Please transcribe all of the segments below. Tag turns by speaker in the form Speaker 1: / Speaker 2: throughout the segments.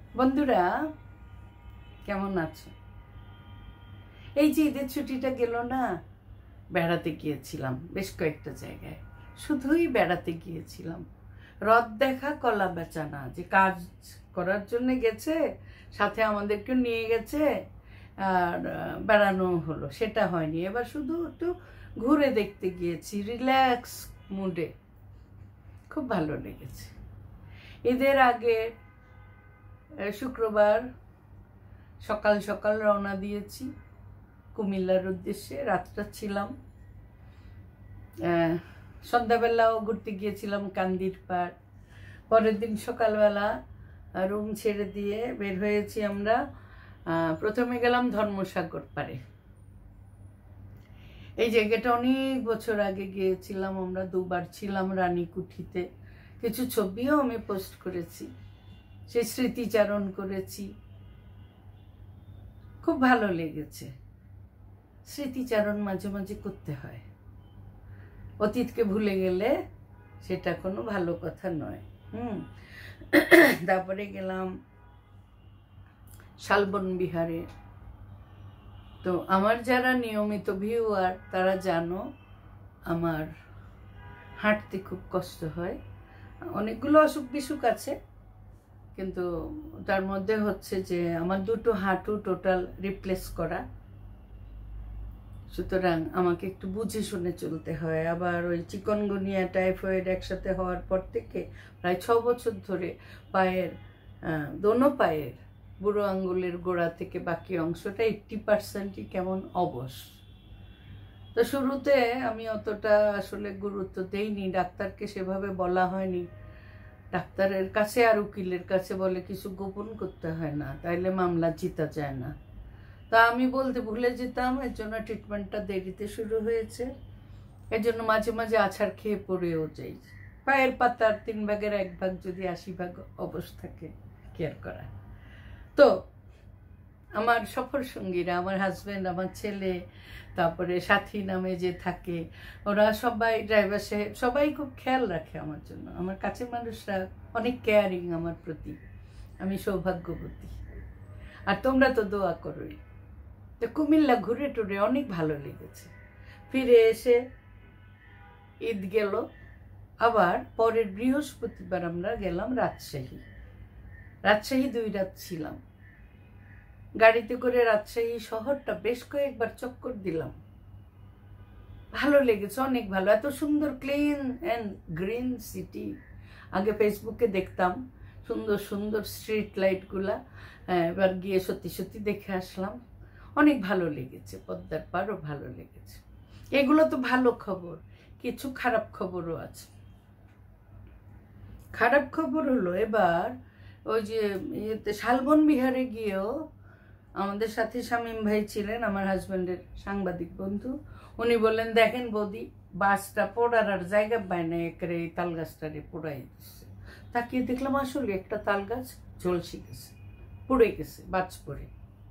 Speaker 1: বন্ধুরা কেমন আছো? এই যে ঈদের ছুটিটা গেল না, বেড়াতে গিয়েছিলাম বেশ কয়েকটা জায়গায়। শুধুই বেড়াতে গিয়েছিলাম। রথ দেখা কলা বেচা না, যে কাজ করার জন্য গেছে, সাথে আমাদেরকেও নিয়ে গেছে আর বেড়ানো হলো, সেটা হয়নি। এবার শুধু একটু ঘুরে দেখতে গিয়েছি, রিল্যাক্স মুডে। খুব ভালো লেগেছে। ঈদের আগে শুক্রবার সকাল সকাল রওনা দিয়েছি কুমিল্লার উদ্দেশ্যে। রাতটা ছিলাম, সন্ধ্যাবেলাও ঘুরতে গিয়েছিলাম কান্দির পাড়। পরের দিন সকালবেলা রুম ছেড়ে দিয়ে বের হয়েছি আমরা। প্রথমে গেলাম ধর্মসাগর পাড়ে। এই জায়গাটা অনেক বছর আগে গিয়েছিলাম আমরা, দুবার ছিলাম রানীকুঠিতে। কিছু ছবিও আমি পোস্ট করেছি, সেই স্মৃতিচারণ করেছি। খুব ভালো লেগেছে। স্মৃতিচারণ মাঝে মাঝে করতে হয়। অতীতকে ভুলে গেলে সেটা কোনো ভালো কথা নয়। তারপরে গেলাম শালবন বিহারে। তো আমার যারা নিয়মিত ভিউয়ার তারা জানো আমার হাঁটতে খুব কষ্ট হয়। অনেকগুলো অসুখ বিসুখ আছে, কিন্তু তার মধ্যে হচ্ছে যে আমার দুটো হাঁটু টোটাল রিপ্লেস করা, সুতরাং আমাকে একটু বুঝে শুনে চলতে হয়। আবার ওই চিকনগুনিয়া টাইফয়েড একসাথে হওয়ার পর থেকে প্রায় 6 বছর ধরে পায়ের দোনো পায়ের বুড়ো আঙ্গুলের গোড়া থেকে বাকি অংশটা 80%ই কেমন অবশ। তো শুরুতে আমি অতটা আসলে গুরুত্ব দেইনি, ডাক্তারকে সেভাবে বলা হয়নি। ডাক্তারের কাছে আর উকিলের কাছে বলে কিছু গোপন করতে হয় না, তাইলে মামলা জিতা যায় না। তা আমি বলতে ভুলে যেতাম, এর জন্য ট্রিটমেন্টটা দেরিতে শুরু হয়েছে। এর জন্য মাঝে মাঝে আছাড় খেয়ে পড়েও যাই। পায়ের পাতার 3 ভাগের 1 ভাগ যদি 80 ভাগ অবস্থাকে কেয়ার করা। তো আমার সফর সঙ্গীরা, আমার হাজব্যান্ড, আমার ছেলে, তারপরে সাথী নামে যে থাকে, ওরা সবাই, ড্রাইভার সাহেব, সবাই খুব খেয়াল রাখে আমার জন্য। আমার কাছের মানুষরা অনেক কেয়ারিং আমার প্রতি। আমি সৌভাগ্যবতী। আর তোমরা তো দোয়া করোই। তো কুমিল্লা ঘুরে টুরে অনেক ভালো লেগেছে। ফিরে এসে ঈদ গেল। আবার পরের বৃহস্পতিবার আমরা গেলাম রাজশাহী। 2 রাত ছিলাম গাড়িতে করে। রাজশাহী শহরটা বেশ কয়েকবার চক্কর দিলাম। ভালো লেগেছে, অনেক ভালো। এত সুন্দর ক্লিন অ্যান্ড গ্রিন সিটি। আগে ফেসবুকে দেখতাম সুন্দর সুন্দর স্ট্রিট লাইটগুলা, এবার গিয়ে সত্যি সত্যি দেখে আসলাম। অনেক ভালো লেগেছে। পদ্মার পাড়ও ভালো লেগেছে। এগুলো তো ভালো খবর। কিছু খারাপ খবরও আছে। খারাপ খবর হলো, এবার ওই যে শালবন বিহারে গিয়েও আমাদের সাথে শামীম ভাই ছিলেন, আমার হাজব্যান্ডের সাংবাদিক বন্ধু। উনি বললেন, দেখেন বৌদি, বাসটা পোড়ার আর জায়গা পায় না, একেবারে এই তাল গাছটারে পোড়াই দিচ্ছে। তাকিয়ে দেখলাম আসলে একটা তাল গাছ ঝলসে গেছে, পুড়ে গেছে বাজ পড়ে।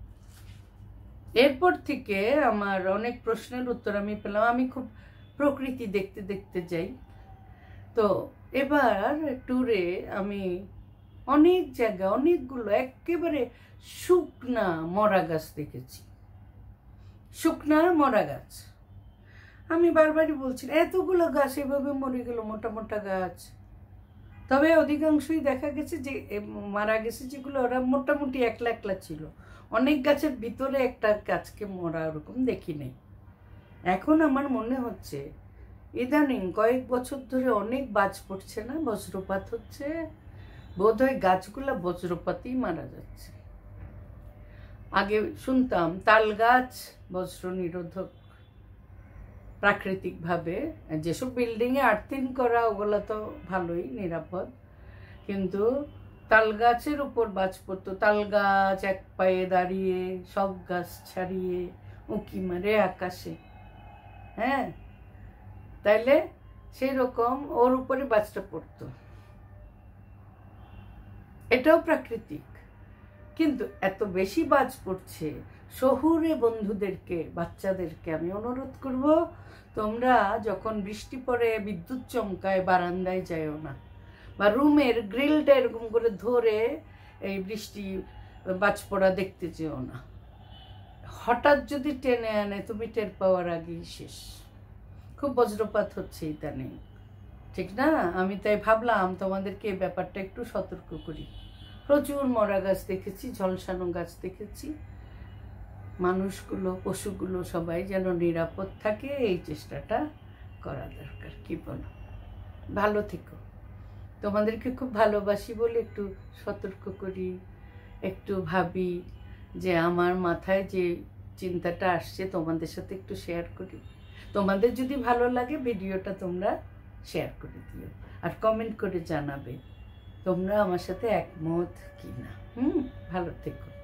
Speaker 1: এরপর থেকে আমার অনেক প্রশ্নের উত্তর আমি পেলাম। আমি খুব প্রকৃতি দেখতে দেখতে যাই। তো এবার ট্যুরে আমি অনেক জায়গা, অনেকগুলো একেবারে শুকনা মরা গাছ দেখেছি। শুকনা মরা গাছ। আমি বারবারই বলছি, এতগুলো গাছ এভাবে মরে গেল, মোটা মোটা গাছ। তবে অধিকাংশই দেখা গেছে যে মারা গেছে যেগুলো, ওরা মোটামুটি একলা একলা ছিল। অনেক গাছের ভিতরে একটা গাছকে মরা ওরকম দেখি নাই। এখন আমার মনে হচ্ছে ইদানিং কয়েক বছর ধরে অনেক বাজ পড়ছে না, বজ্রপাত হচ্ছে, বোধহয় গাছগুলা বজ্রপাতেই মারা যাচ্ছে। আগে শুনতাম তাল গাছ বজ্র নিরোধক প্রাকৃতিকভাবে। যেসব বিল্ডিংয়ে আর্থিং করা ওগুলো তো ভালোই নিরাপদ, কিন্তু তাল গাছের উপর বাজ পড়তো। তাল গাছ এক পায়ে দাঁড়িয়ে, সব গাছ ছাড়িয়ে উঁকি মারে আকাশে। হ্যাঁ, তাইলে সেই রকম ওর উপরে বাজটা পড়তো। এটাও প্রাকৃতিক, কিন্তু এত বেশি বাজ পড়ছে। শহুরে বন্ধুদেরকে, বাচ্চাদেরকে আমি অনুরোধ করব, তোমরা যখন বৃষ্টি পড়ে, বিদ্যুৎ চমকায়, বারান্দায় যাইও না, বা রুমের গ্রিলটা এরকম করে ধরে এই বৃষ্টি বাজ পড়া দেখতে যেও না। হঠাৎ যদি টেনে আনে তুমি টের পাওয়ার আগেই শেষ। খুব বজ্রপাত হচ্ছে ইদানিং, ঠিক না? আমি তাই ভাবলাম তোমাদেরকে এই ব্যাপারটা একটু সতর্ক করি। প্রচুর মরা গাছ দেখেছি, ঝলসানো গাছ দেখেছি। মানুষগুলো, পশুগুলো সবাই যেন নিরাপদ থাকে, এই চেষ্টাটা করা দরকার। কি বলো? ভালো থেকো। তোমাদেরকে খুব ভালোবাসি বলে একটু সতর্ক করি, একটু ভাবি যে আমার মাথায় যে চিন্তাটা আসছে তোমাদের সাথে একটু শেয়ার করি। তোমাদের যদি ভালো লাগে ভিডিওটা তোমরা শেয়ার করে দিও, আর কমেন্ট করে জানাবে তোমরা আমার সাথে একমত কিনা। ভালো থেকো।